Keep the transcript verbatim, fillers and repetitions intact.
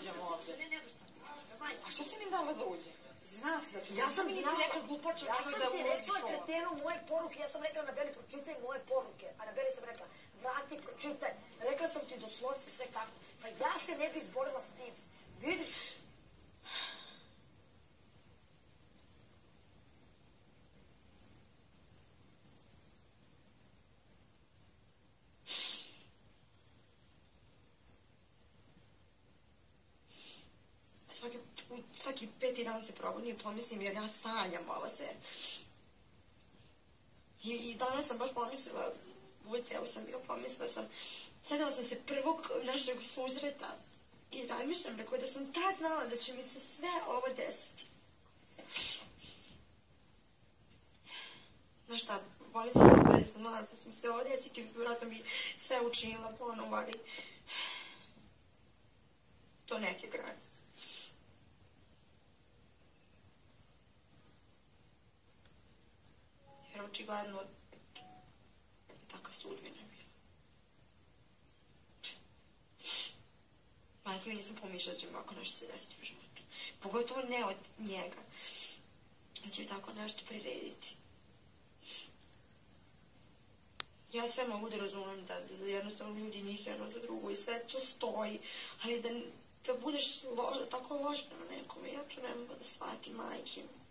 uđem ovdje. A što si mi dala da uđem? Zna si da ću... Ja sam ti znala. rekla glupaču, Ja nemoj sam da ti ulaziš rekla ovo. kretenu moje poruke, ja sam rekla Anabeli pročitaj moje poruke. Anabeli sam rekla vrati, pročitaj. Rekla sam ti doslovci sve kako. Pa ja se ne bi izborila s tim. Vidiš? Svaki, svaki peti dan se probudim, pomislim jer ja sanjam ovo sve. I, i danas sam baš pomislila, u ve ce u sam bila, pomislila sam, sjedala sam se prvog našeg susreta i razmišljam, rekao da sam tad znala da će mi se sve ovo desiti. Znaš šta, pomislila sam da sam znala da će mi se ovo desiti, vjerojatno bi sve učinila ponovo, ali to neke granice. Jer očigledno takva sudbina je bila. Majko, nisam pomišljala da će mi ovako nešto se desiti u životu. Pogotovo ne od njega. Da će mi tako nešto prirediti. Ja sve mogu da razumem da, da jednostavno ljudi nisu jedno za drugo i sve to stoji, ali da, da budeš lo, tako loš prema nekome, ja to ne mogu da shvatim, majke.